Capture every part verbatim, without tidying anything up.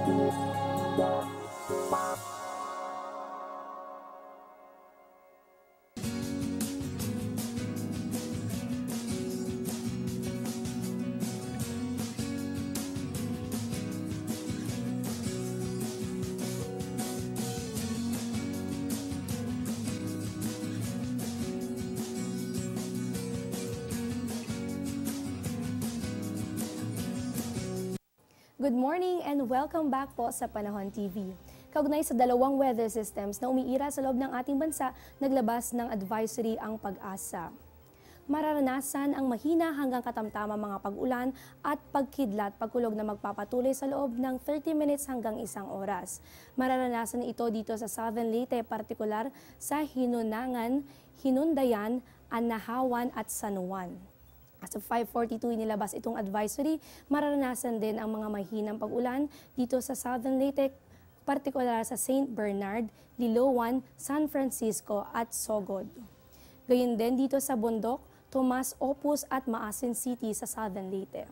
Good morning and welcome back po sa Panahon T V. Kaugnay sa dalawang weather systems na umiira sa loob ng ating bansa, naglabas ng advisory ang Pag-asa. Mararanasan ang mahina hanggang katamtamang mga pag-ulan at pagkidlat pagkulog na magpapatuloy sa loob ng thirty minutes hanggang isang oras. Mararanasan ito dito sa Southern Leyte, partikular sa Hinunangan, Hinundayan, Anahawan at San Juan. As of five forty-two, inilabas itong advisory. Mararanasan din ang mga mahinang pag-ulan dito sa Southern Leyte, partikular sa Saint Bernard, Liloan, San Francisco at Sogod. Gayun din dito sa Bundok, Tomas, Opus at Maasin City sa Southern Leyte.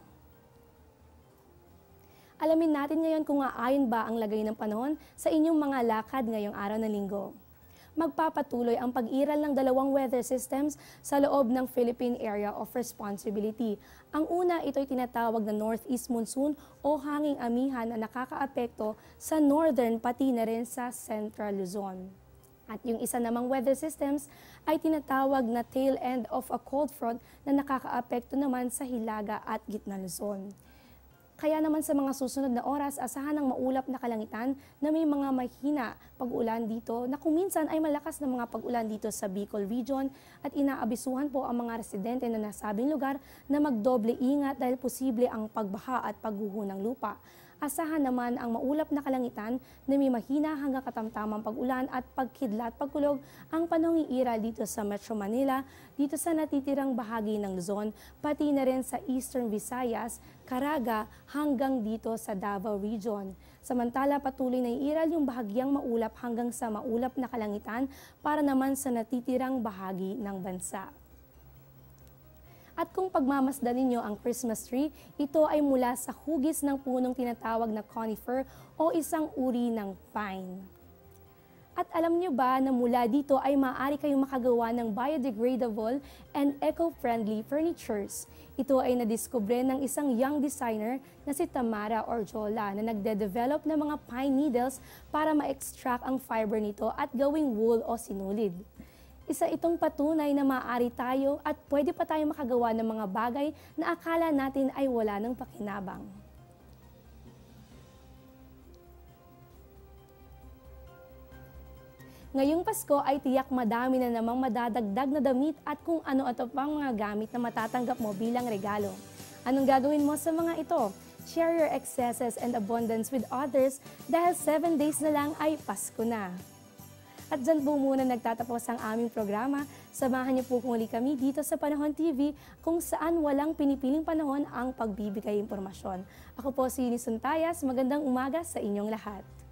Alamin natin ngayon kung aayon ba ang lagay ng panahon sa inyong mga lakad ngayong araw ng linggo. Magpapatuloy ang pag-iral ng dalawang weather systems sa loob ng Philippine Area of Responsibility. Ang una, ito'y tinatawag na Northeast Monsoon o hanging amihan na nakakaapekto sa northern pati na rin sa Central Luzon. At yung isa namang weather systems ay tinatawag na tail end of a cold front na nakakaapekto naman sa Hilaga at Gitna Luzon. Kaya naman sa mga susunod na oras, asahan ng maulap na kalangitan na may mga mahina pag-ulan dito na kung minsan ay malakas na mga pag-ulan dito sa Bicol Region at inaabisuhan po ang mga residente na nasabing lugar na magdoble ingat dahil posible ang pagbaha at pagguho ng lupa. Asahan naman ang maulap na kalangitan na may mahina hanggang katamtamang pag-ulan at pagkidlat pagkulog ang panahong iiral dito sa Metro Manila, dito sa natitirang bahagi ng Luzon, pati na rin sa Eastern Visayas, Caraga hanggang dito sa Davao Region. Samantala patuloy na iiral yung bahagyang maulap hanggang sa maulap na kalangitan para naman sa natitirang bahagi ng bansa. At kung pagmamasdan ninyo ang Christmas tree, ito ay mula sa hugis ng punong tinatawag na conifer o isang uri ng pine. At alam nyo ba na mula dito ay maaari kayong makagawa ng biodegradable and eco-friendly furnitures. Ito ay nadiskubre ng isang young designer na si Tamara Orjola na nagde-develop ng mga pine needles para ma-extract ang fiber nito at gawing wool o sinulid. Isa itong patunay na maaari tayo at pwede pa tayo makagawa ng mga bagay na akala natin ay wala ng pakinabang. Ngayong Pasko ay tiyak madami na namang madadagdag na damit at kung ano-ano pang mga gamit na matatanggap mo bilang regalo. Anong gagawin mo sa mga ito? Share your excesses and abundance with others dahil seven days na lang ay Pasko na. At dyan po muna nagtatapos ang aming programa. Samahan niyo po muli kami dito sa Panahon T V kung saan walang pinipiling panahon ang pagbibigay impormasyon. Ako po si Eunice Suntayas. Magandang umaga sa inyong lahat.